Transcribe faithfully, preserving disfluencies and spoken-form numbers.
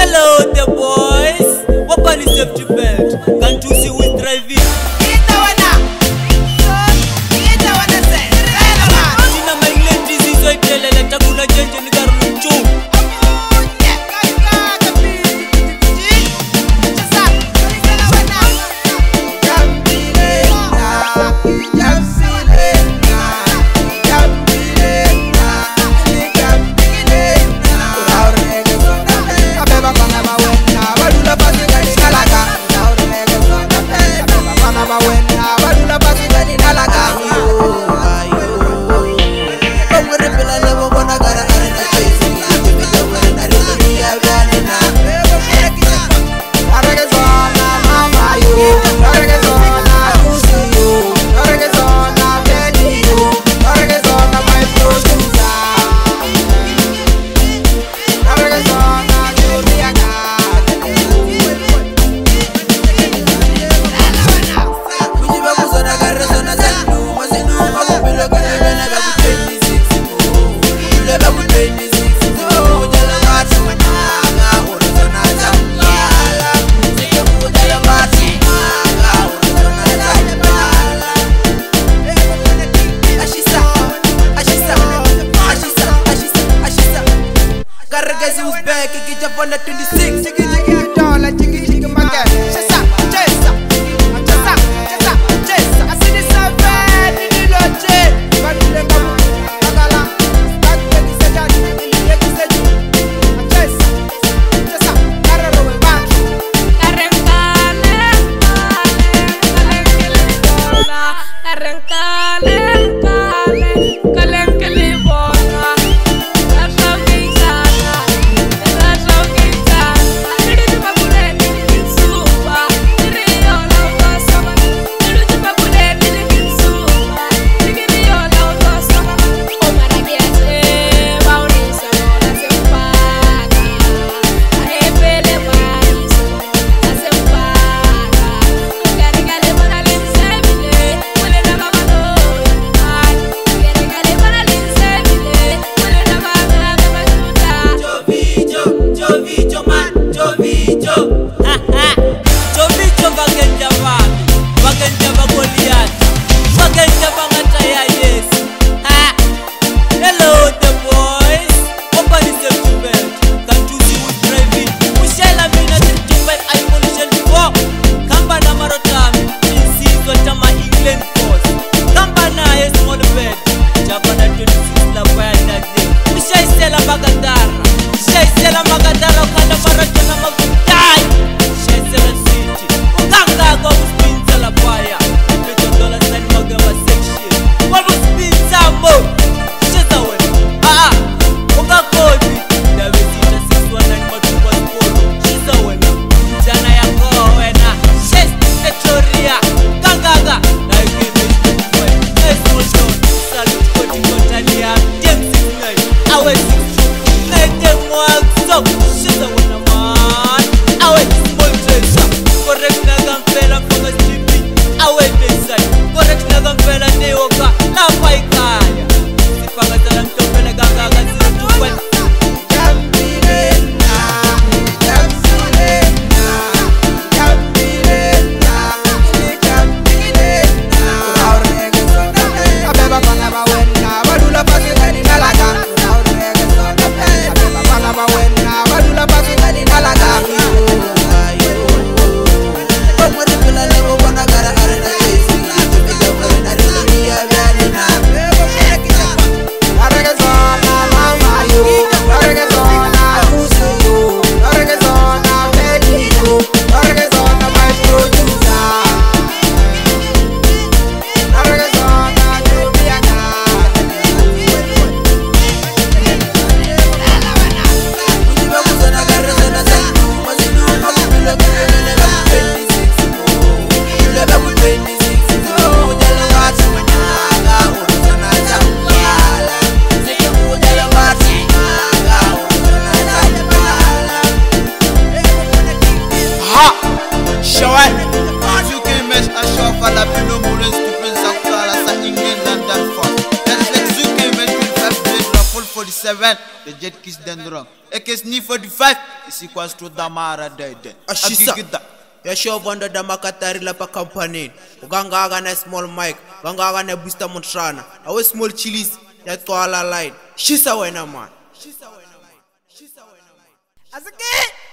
Hello the boys. What is safety belt? Can't you see who is driving? Sina maileti zizo itelele takuna jenje ni garunchu. Who's back? Get up on the twenty-six. Chiki chiki dollar, chiki chiki market. Chesa, chesa, chesa, chesa, chesa. I see this so bad, ni ni loje. Bandile kabu, bagala. Start with the sejan, ni yeki seju. Chesa, chesa, karero we back. Arrancale, cale, bola. Arrancale, cale, cale, bola. Super. seven, the jet kiss dendron. Ekes ni forty-five is equals to Damara Dede. Ashisa. Ya show banda da makatari la pa company. Uganga aga na small mic, uganga aga na booster montrana. Awe small chilies ya twala line. Shisa wena man. Shisa wena man. Shisa wena man. Azake.